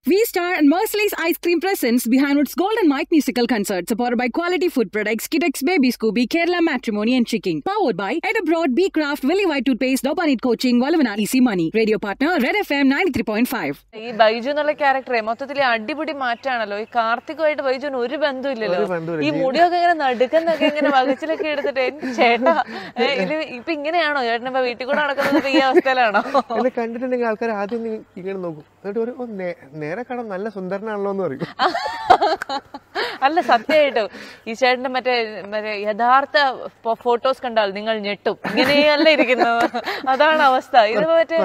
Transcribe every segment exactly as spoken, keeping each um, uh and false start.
V-Star and Merciless Ice Cream presents Behindwoods Gold and Mike musical concert supported by quality food products, Kitex Baby Scooby, Kerala Matrimony and Chicken. Powered by Ed Abroad, B Craft, Willy White Toothpaste, Dobanit Coaching, Valavana Easy Money. Radio partner Red F M ninety-three point five. ഈ ബൈജു എന്നുള്ള ക്യാരക്ടറെ മൊത്തത്തിൽ അടിപൊളി മാറ്റാണല്ലോ. ഈ കാർത്തികുമായിട്ട് ബൈജുവിന് ഒരു ബന്ധമില്ലല്ലോ. ഈ മുടിയൊക്കെ ഇങ്ങനെ നടുക്കുന്നൊക്കെ ഇങ്ങനെ വകച്ചിലൊക്കെ എടുത്തിട്ട് ചേട്ടാ ഇത് ഇപ്പൊ ഇങ്ങനെയാണോ ചേട്ടൻ ഇപ്പൊ വീട്ടിൽ കൂടെ നടക്കുന്നത് ഈ അവസ്ഥയിലാണോ? കണ്ടിട്ടുണ്ടെങ്കിൽ ആൾക്കാർ ആദ്യം ഇങ്ങനെ നോക്കും, എന്നിട്ട് നേരെ കാണാൻ നല്ല സുന്ദരനാണല്ലോ എന്ന് പറയും. അല്ല സത്യമായിട്ടും ഈ ചേട്ടന്റെ മറ്റേ മറ്റേ യഥാർത്ഥ ഫോട്ടോസ് കണ്ടാൽ നിങ്ങൾ ഞെട്ടും. ഇങ്ങനെയല്ല ഇരിക്കുന്നത്, അതാണ് അവസ്ഥ. ഇത് മറ്റേ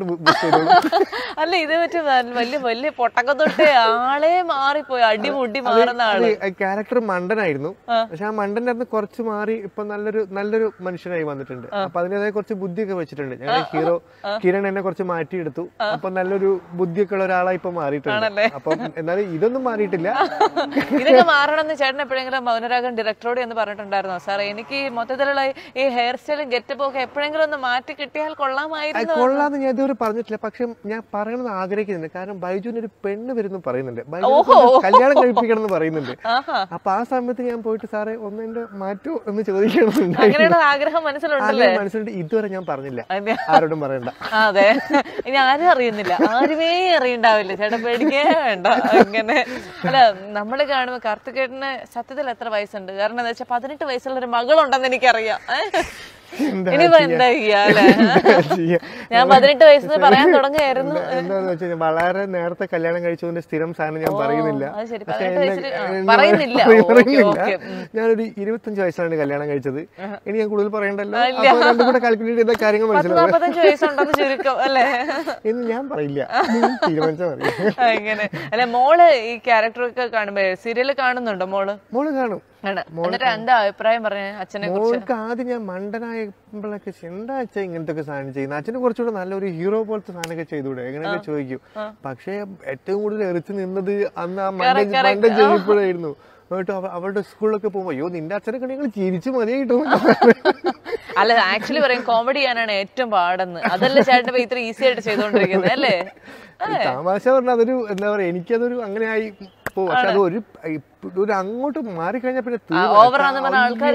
അല്ല ഇത് മറ്റേ വലിയ വലിയ പൊട്ടക്ക തൊട്ടേ ആളെ മാറിപ്പോയി, അടിമുടി മാറുന്ന ആള്. ക്യാരക്ടർ മണ്ടനായിരുന്നു, പക്ഷെ ആ മണ്ടന്റെ അടുത്ത് കുറച്ച് മാറി ഇപ്പൊ നല്ലൊരു നല്ലൊരു മനുഷ്യനായി വന്നിട്ടുണ്ട്. അപ്പൊ അതിൻ്റെതായ കുറച്ച് ബുദ്ധിയൊക്കെ വെച്ചിട്ടുണ്ട്. ഞങ്ങളുടെ ഹീറോ കിരൺ എന്നെ കുറച്ച് മാറ്റിയെടുത്തു. അപ്പൊ നല്ലൊരു ബുദ്ധിയൊക്കെ ഉള്ള ഒരാളായി ഇപ്പൊ മാറിയിട്ടുണ്ട്. അപ്പം എന്നാലും ഇതൊന്നും മാറിയിട്ടില്ല. ഇതൊക്കെ മാറണമെന്ന് ചേട്ടൻ എപ്പോഴെങ്കിലും മൗനരാഗം ഡയറക്ടറോട് എന്ന് പറഞ്ഞിട്ടുണ്ടായിരുന്നോ? സാർ എനിക്ക് മൊത്തത്തിലുള്ള ഈ ഹെയർ സ്റ്റൈലും ഗെറ്റപ്പും ഒക്കെ എപ്പോഴെങ്കിലും ഒന്ന് മാറ്റി കിട്ടിയാൽ കൊള്ളാമായിരുന്നു. കൊള്ളാന്ന് ഞാൻ ഇതുവരെ പറഞ്ഞിട്ടില്ല, പക്ഷെ ഞാൻ പറയണമെന്ന് ആഗ്രഹിക്കുന്നുണ്ട്. കാരണം ബൈജുവിന് ഒരു പെണ്ണ് വരുന്നു പറയുന്നുണ്ട്, കല്യാണം കഴിപ്പിക്കണം എന്ന് പറയുന്നുണ്ട്. അപ്പൊ ആ സമയത്ത് ഞാൻ പോയിട്ട് സാറേ ഒന്ന് എന്റെ മാറ്റോ എന്ന് ചോദിക്കണം ആഗ്രഹം മനസ്സിലുണ്ടല്ലേ? മനസ്സിലുണ്ട്. ഇതുവരെ ഞാൻ പറഞ്ഞില്ല, ആരോടും പറയണ്ട. അതെ, ഇനി ആരും അറിയുന്നില്ല, ആരുമേ അറിയണ്ടാവില്ല. ചേട്ടൻ പേടിക്കേ വേണ്ട. അങ്ങനെ അല്ല, നമ്മള് കാണുമ്പോ കാർത്തികേട്ടന് സത്യത്തിൽ എത്ര വയസ്സുണ്ട്? കാരണം എന്താ വെച്ചാൽ പതിനെട്ട് വയസ്സുള്ള ഒരു മകളുണ്ടെന്ന് എനിക്കറിയാം. ഇനിയിപ്പോ എന്താ ചെയ്യാല്ലേ? ഞാൻ പതിനെട്ട് വയസ്സിൽ പറയാൻ തുടങ്ങുകയായിരുന്നു. എന്താന്ന് വെച്ചാൽ വളരെ നേരത്തെ കല്യാണം കഴിച്ചതിന്റെ സ്ഥിരം സാധനം ഞാൻ പറയുന്നില്ല. പറയുന്നില്ല ഞാനൊരു ഇരുപത്തഞ്ച് വയസ്സാണ് കല്യാണം കഴിച്ചത്. ഇനി ഞാൻ കൂടുതൽ പറയണ്ടല്ലോ, രണ്ടും കൂടെ കാൽക്കുലേറ്റ് ചെയ്ത കാര്യങ്ങൾ മനസ്സിലാവും. വയസ്സുണ്ടെന്ന് ചുരുക്കം അല്ലേ? എന്ന് ഞാൻ പറയില്ല, തീരുമാനിച്ചാൽ മതി. അങ്ങനെ അല്ലെ? മോള് ഈ ക്യാരക്ടറൊക്കെ കാണുമ്പോ സീരിയല് കാണുന്നുണ്ടോ? മോള് മോള് കാണും. എന്താ അഭിപ്രായം പറഞ്ഞ അച്ഛനെ കുറിച്ച്? ആദ്യം ഞാൻ മണ്ടനായപ്പോഴൊക്കെ എന്താ അച്ഛൻ ഇങ്ങനത്തെ ഒക്കെ സാധനം ചെയ്യുന്നത്, അച്ഛനെ കുറച്ചുകൂടെ നല്ലൊരു ഹീറോ പോലത്തെ സാധനമൊക്കെ ചെയ്തൂടെ എങ്ങനെയൊക്കെ ചോദിക്കും. പക്ഷെ ഏറ്റവും കൂടുതൽ എറിച്ചു നിന്നത് അന്ന് ആ മണ്ടൻ മണ്ടൻ ചെയ്യപ്പോഴായിരുന്നു. എന്നിട്ട് അവളുടെ സ്കൂളിലൊക്കെ പോകുമ്പോ അയ്യോ നിന്റെ അച്ഛനൊക്കെ നിങ്ങൾ ചിരിച്ചു മതിയായിട്ടോ. അല്ല ആക്ച്വലി പറയും കോമഡി ചെയ്യാനാണ് ഏറ്റവും പാടെന്ന്. അതല്ലേ ചേട്ടൻ ഇത്ര ഈസി ആയിട്ട് ചെയ്തോണ്ടിരിക്കുന്നത് അല്ലേ? തമാശ പറഞ്ഞാൽ അതൊരു എന്താ പറയാ, എനിക്കതൊരു അങ്ങനെ ആയി പോകും. പക്ഷെ അത് ഒരു ഒരു അങ്ങോട്ട് മാറിക്കഴിഞ്ഞാൽ പിന്നെ ആൾക്കാർ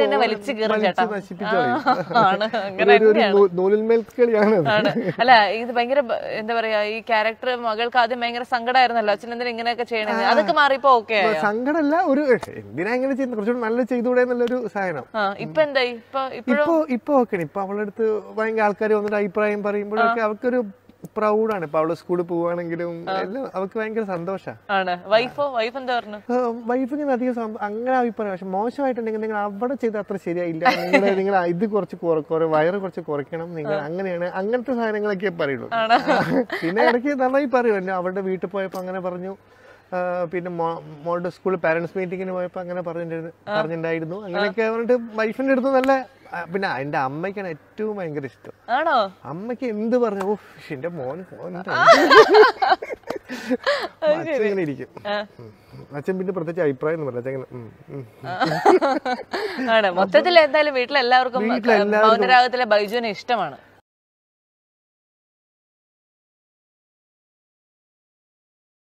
നൂലിന്മേൽ കളിയാണ്. അല്ല ഇത് ഭയങ്കര എന്താ പറയാ, ഈ ക്യാരക്ടർ മകൾക്ക് ആദ്യം ഭയങ്കര സങ്കടമായിരുന്നല്ലോ, അച്ഛൻ എന്തിനാ ഇങ്ങനെയൊക്കെ ചെയ്യണത്, അതൊക്കെ മാറിപ്പോ ഓക്കെ സങ്കടമല്ല, ഒരു എന്തിനാ ഇങ്ങനെ ചെയ്യുന്നത്, കുറച്ചുകൂടെ നല്ല ചെയ്തുകൂടെ എന്നുള്ളൊരു സാധനം. ഇപ്പൊ എന്തായി ഇപ്പൊ ഇപ്പൊ ഇപ്പൊ ഓക്കെ. ഇപ്പൊ അവളുടെ അടുത്ത് ഭയങ്കര ആൾക്കാർ വന്നിട്ട് അഭിപ്രായം പറയുമ്പോഴൊക്കെ അവർക്കൊരു പ്രൗഡാണ്. ഇപ്പൊ അവള് സ്കൂളിൽ പോവാണെങ്കിലും എല്ലാം അവർക്ക് ഭയങ്കര സന്തോഷമാണ്. വൈഫിന് അധികം അങ്ങനെ അഭിപ്രായം, പക്ഷെ മോശമായിട്ടുണ്ടെങ്കിൽ നിങ്ങൾ അവിടെ ചെയ്ത് അത്ര ശരിയായില്ല, നിങ്ങൾ നിങ്ങൾ ഇത് കുറച്ച് വയറ് കുറച്ച് കുറയ്ക്കണം, നിങ്ങൾ അങ്ങനെയാണ്, അങ്ങനത്തെ സാധനങ്ങളൊക്കെ പറയുള്ളൂ. പിന്നെ ഇടയ്ക്ക് നന്നായി പറയും. അവളുടെ വീട്ടിൽ പോയപ്പോ അങ്ങനെ പറഞ്ഞു, പിന്നെ മോളുടെ സ്കൂളിൽ പാരന്റ്സ് മീറ്റിങ്ങിന് പോയപ്പോ അങ്ങനെ പറഞ്ഞിട്ടുണ്ടായിരുന്നു പറഞ്ഞിട്ടുണ്ടായിരുന്നു അങ്ങനെയൊക്കെ പറഞ്ഞിട്ട് വൈഫിന്റെ അടുത്ത് നല്ല. പിന്നെ എന്റെ അമ്മയ്ക്കാണ് ഏറ്റവും ഭയങ്കര ഇഷ്ടം. അമ്മയ്ക്ക് എന്ത് പറഞ്ഞു, ഓ എന്റെ മോൻ അച്ഛൻ ഇരിക്കും. അച്ഛൻ പിന്നെ പ്രത്യേകിച്ച് അഭിപ്രായം ഒന്നും പറഞ്ഞ മൊത്തത്തിൽ എന്തായാലും വീട്ടിലെല്ലാവർക്കും മൗനരാഗത്തിലെ ബൈജുവിനെ ഇഷ്ടമാണ്.